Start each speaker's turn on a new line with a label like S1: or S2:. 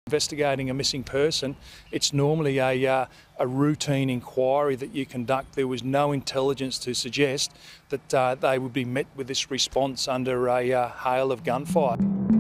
S1: Investigating a missing person, it's normally a routine inquiry that you conduct. There was no intelligence to suggest that they would be met with this response under a hail of gunfire.